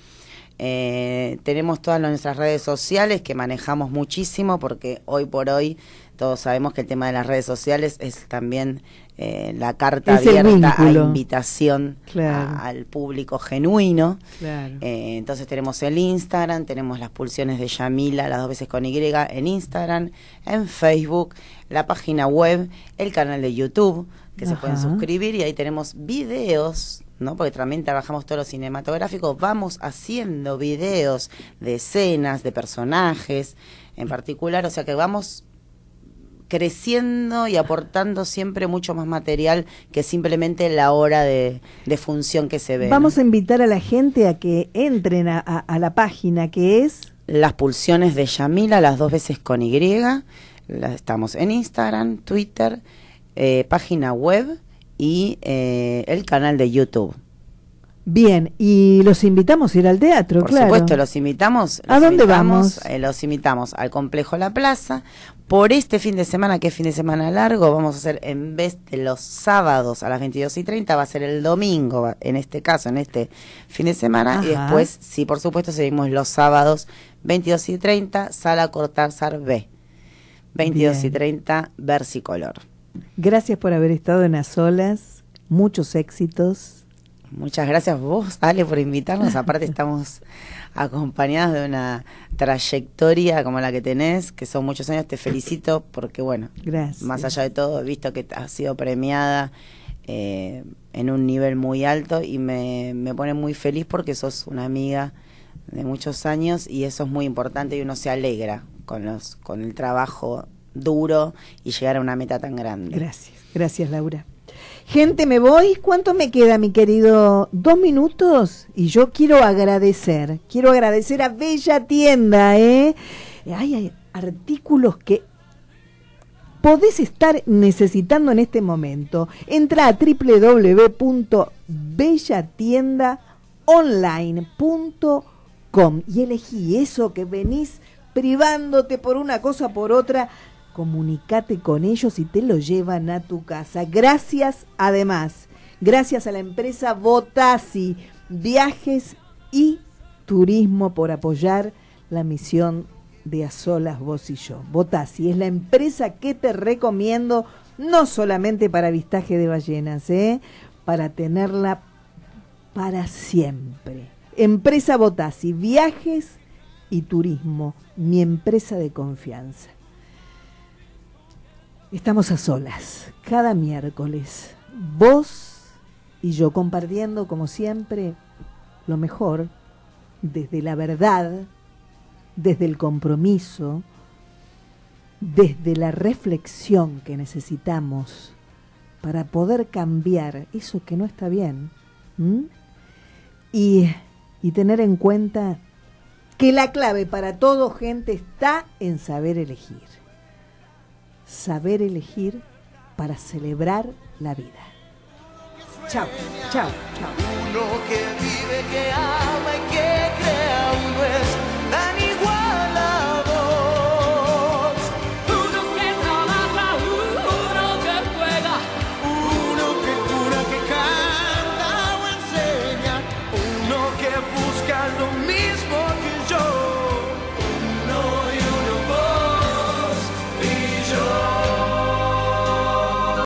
Tenemos todas nuestras redes sociales que manejamos muchísimo, porque hoy por hoy todos sabemos que el tema de las redes sociales es también la carta Es abierta a invitación, claro, al público genuino. Claro. Entonces tenemos el Instagram, tenemos las pulsiones de Yamila, las 2 veces con Y, en Instagram, en Facebook, la página web, el canal de YouTube, que se pueden suscribir, y ahí tenemos videos, ¿no? Porque también trabajamos todo lo cinematográfico, vamos haciendo videos de escenas, de personajes en particular, o sea que vamos creciendo y aportando siempre mucho más material que simplemente la hora de función que se ve. Vamos a invitar a la gente a que entren a la página que es... Las pulsiones de Yamila, las 2 veces con Y, estamos en Instagram, Twitter, página web y el canal de YouTube. Bien, y los invitamos a ir al teatro, Por claro. supuesto, los invitamos. ¿A dónde vamos? Los invitamos al Complejo La Plaza. Por este fin de semana, que es fin de semana largo, vamos a hacer, en vez de los sábados a las 22:30, va a ser el domingo, en este caso, en este fin de semana. Ajá. Y después, sí, por supuesto, seguimos los sábados, 22:30, Sala Cortázar B. 22:30, Versicolor. Gracias por haber estado en A Solas, muchos éxitos. Muchas gracias vos, Ale, por invitarnos. Aparte estamos acompañadas de una trayectoria como la que tenés, que son muchos años. Te felicito porque, bueno, gracias. Más allá de todo, he visto que has sido premiada en un nivel muy alto, y me pone muy feliz porque sos una amiga de muchos años, y eso es muy importante, y uno se alegra con el trabajo duro y llegar a una meta tan grande. Gracias Laura. Gente, me voy. ¿Cuánto me queda, mi querido? 2 minutos. Y yo quiero agradecer a Bella Tienda, Hay artículos que podés estar necesitando en este momento. Entra a www.bellatiendaonline.com y elegí eso que venís privándote por una cosa o por otra. Comunicate con ellos y te lo llevan a tu casa. Gracias, además, gracias a la empresa Botasi Viajes y Turismo por apoyar la misión de A Solas, vos y yo. Botasi es la empresa que te recomiendo, no solamente para avistaje de ballenas, para tenerla para siempre. Empresa Botasi, Viajes y Turismo, mi empresa de confianza. Estamos a solas, cada miércoles, vos Y yo compartiendo, como siempre, lo mejor, desde la verdad, desde el compromiso, desde la reflexión que necesitamos para poder cambiar eso que no está bien. Y tener en cuenta que la clave para todo, gente, está en saber elegir. Saber elegir para celebrar la vida. Chao, chao, chao. Uno que vive, que ama.